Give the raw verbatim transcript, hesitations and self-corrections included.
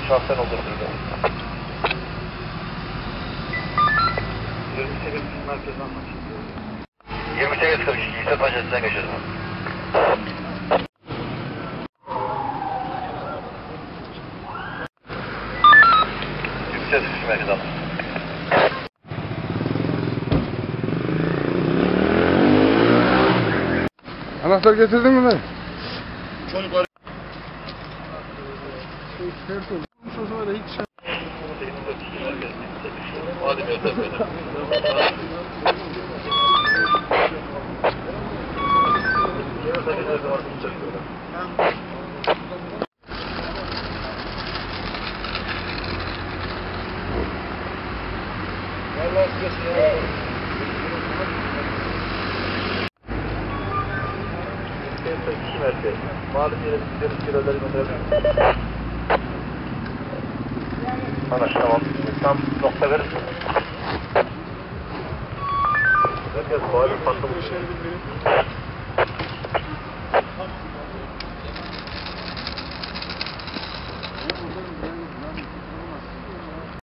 şahsen olduğunu. yirmi sekiz merkezden başlıyor. yirmi sekiz kırk iki İsa Pancası'ndan geçiyoruz. Yüksek kırk iki merkezden. Anahtar getirdin mi lan? Çocuklar. Sert olmuş o zaman da hiç şey. Hadi Mehmet Bey. İki merkez. Malum yere gidiyoruz, kiloları gönderelim. Anlaşıldı, tamam. Tam nokta verirsin. Herkes malum patlamış.